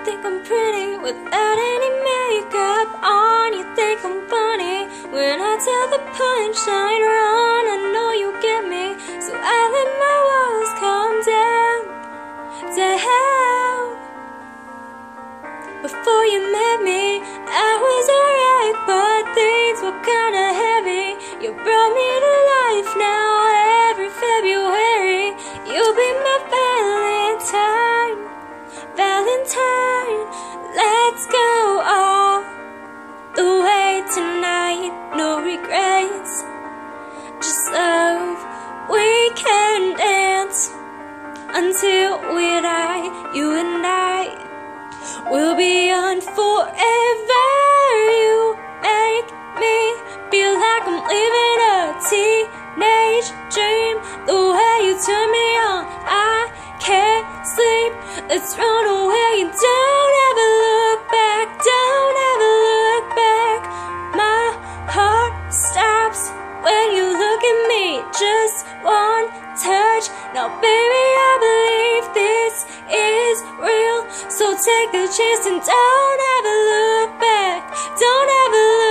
think I'm pretty without any makeup on. You think I'm funny when I tell the punchline wrong. I know you get me, so I let my walls come down. Before you met me, I was alright, but things were kinda heavy. You brought me to life now. Every February you'll be my Valentine. Let's go all the way tonight. No regrets, just love. We can dance until we die. You and I will be on forever. You make me feel like I'm living a teenage dream. The way you turn me on, I can't sleep. Let's run away and don't ever look back. Don't ever look back. My heart stops when you look at me. Just one touch. Now baby, I believe this is real. So take a chance and don't ever look back. Don't ever look back.